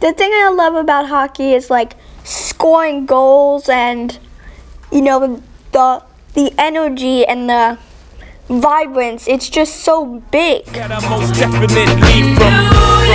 The thing I love about hockey is like scoring goals and, you know, the energy and the vibrance. It's just so big. Most definitely from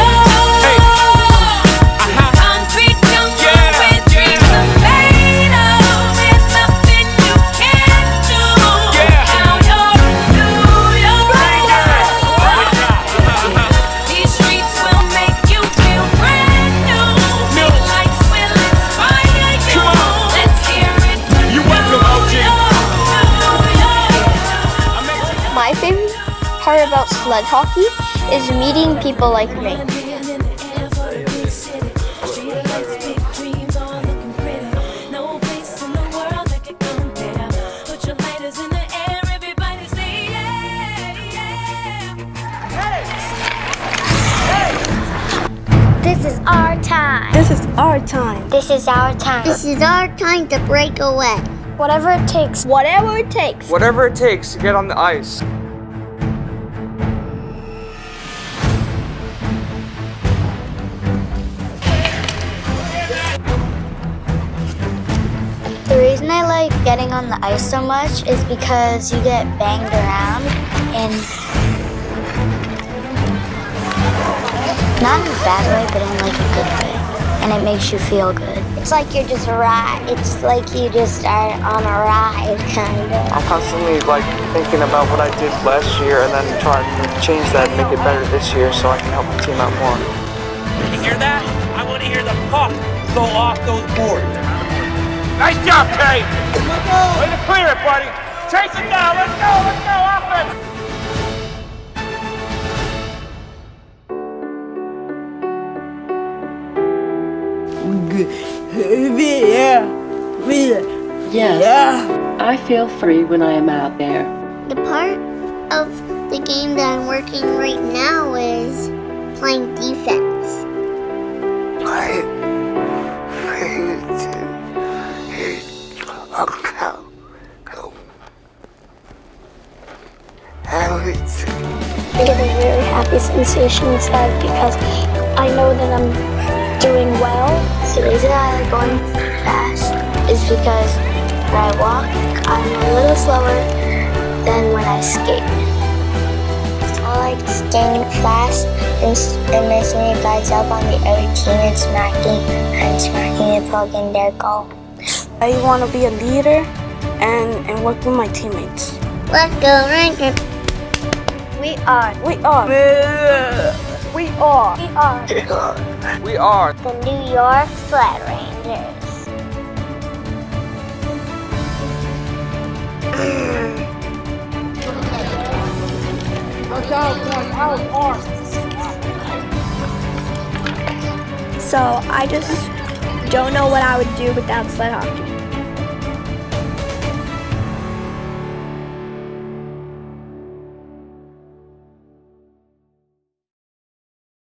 My favorite part about sled hockey is meeting people like me. This is our time. This is our time. This is our time. This is our time to break away. Whatever it takes. Whatever it takes. Whatever it takes to get on the ice. The reason I like getting on the ice so much is because you get banged around and not in a bad way, but in like a good way. And it makes you feel good. It's like you're just it's like you just are on a ride, kind of. I'm constantly like thinking about what I did last year and then trying to change that and make it better this year so I can help the team out more. You hear that? I want to hear the puck go off those boards. Nice job, Kate! Way to clear it, buddy! Chase it down! Let's go, offense! Yes, I feel free when I am out there. The part of the game that I'm working right now is playing defense. I get a really happy sensation inside because I know that I'm doing well. The reason I like going fast is because when I walk, I'm a little slower than when I skate. I like skating fast and it makes me guys up on the other team and smacking the puck in their goal. I want to be a leader and work with my teammates. Let's go, Ranger. We are the New York Sled Rangers. So I just don't know what I would do without sled hockey.